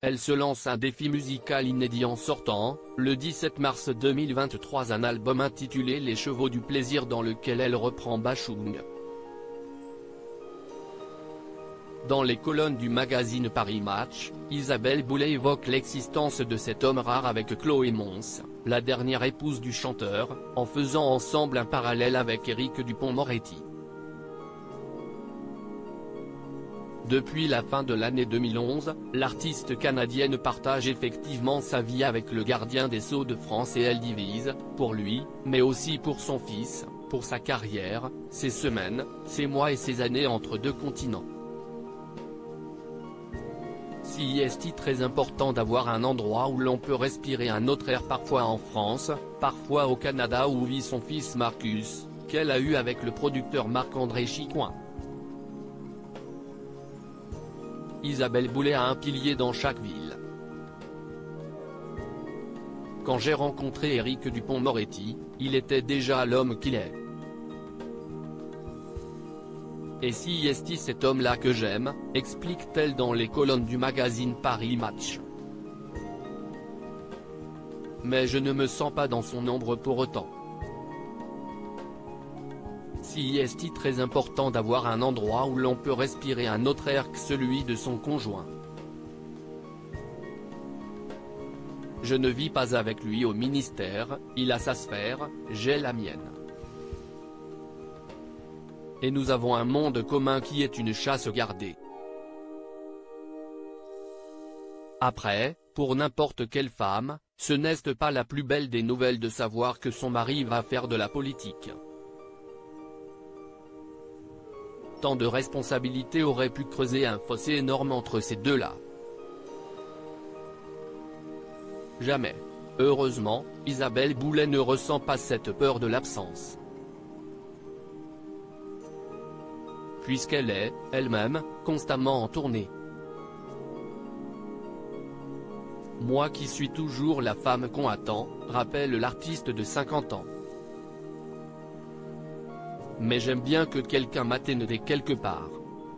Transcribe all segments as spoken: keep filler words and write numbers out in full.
elle se lance un défi musical inédit en sortant, le dix-sept mars deux mille vingt-trois, un album intitulé Les Chevaux du Plaisir dans lequel elle reprend Bachung. Dans les colonnes du magazine Paris Match, Isabelle Boulay évoque l'existence de cet homme rare avec Chloé Mons, la dernière épouse du chanteur, en faisant ensemble un parallèle avec Éric Dupond-Moretti. Depuis la fin de l'année deux mille onze, l'artiste canadienne partage effectivement sa vie avec le gardien des Sceaux de France et elle divise, pour lui, mais aussi pour son fils, pour sa carrière, ses semaines, ses mois et ses années entre deux continents. Si est très important d'avoir un endroit où l'on peut respirer un autre air, parfois en France, parfois au Canada où vit son fils Marcus, qu'elle a eu avec le producteur Marc-André Chicoin. Isabelle Boulay a un pilier dans chaque ville. Quand j'ai rencontré Éric Dupond-Moretti, il était déjà l'homme qu'il est. Et si est cet homme-là que j'aime, explique-t-elle dans les colonnes du magazine Paris Match. Mais je ne me sens pas dans son ombre pour autant. Si est très important d'avoir un endroit où l'on peut respirer un autre air que celui de son conjoint. Je ne vis pas avec lui au ministère, il a sa sphère, j'ai la mienne. Et nous avons un monde commun qui est une chasse gardée. Après, pour n'importe quelle femme, ce n'est pas la plus belle des nouvelles de savoir que son mari va faire de la politique. Tant de responsabilités auraient pu creuser un fossé énorme entre ces deux-là. Jamais. Heureusement, Isabelle Boulay ne ressent pas cette peur de l'absence. Puisqu'elle est, elle-même, constamment en tournée. Moi qui suis toujours la femme qu'on attend, rappelle l'artiste de cinquante ans. Mais j'aime bien que quelqu'un m'atteigne de quelque part.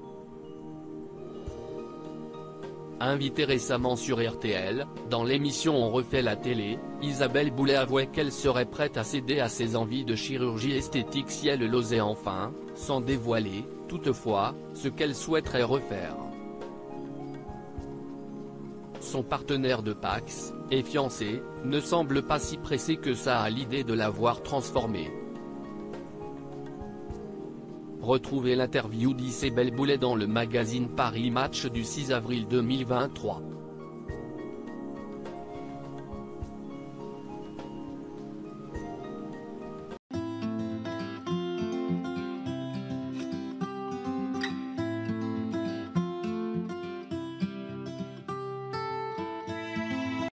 Invitée récemment sur R T L, dans l'émission On refait la télé, Isabelle Boulay avouait qu'elle serait prête à céder à ses envies de chirurgie esthétique si elle l'osait enfin, sans dévoiler, toutefois, ce qu'elle souhaiterait refaire. Son partenaire de Pax, et fiancé, ne semble pas si pressé que ça à l'idée de la voir transformée. Retrouvez l'interview d'Isabelle Boulay dans le magazine Paris Match du six avril deux mille vingt-trois.